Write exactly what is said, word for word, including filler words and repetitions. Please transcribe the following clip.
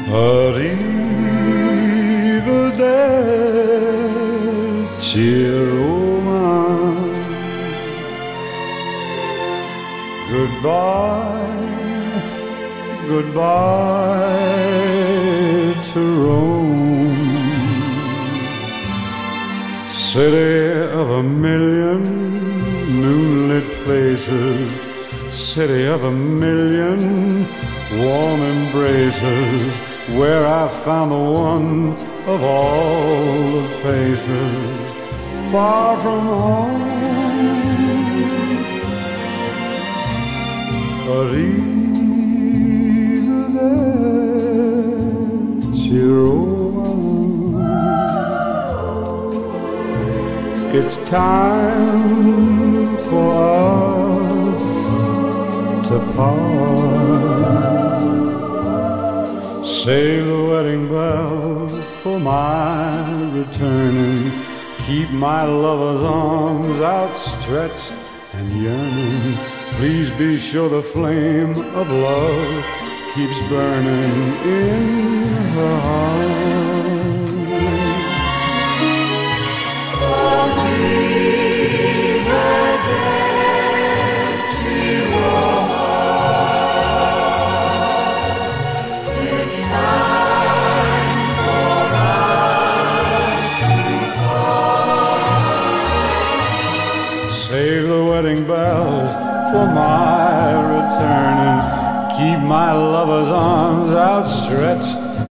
Arrivederci Roma. Goodbye, goodbye to Rome, city of a million moonlit places, city of a million warm embraces, where I found the one of all the faces, far from home. Arrivederci Roma. It's time for us to part. Save the wedding bells for my returning. Keep my lover's arms outstretched and yearning. Please be sure the flame of love keeps burning in her heart. Arrivederci Roma. It's time for us to part. Save the wedding bells for my returning. Keep my lover's arms outstretched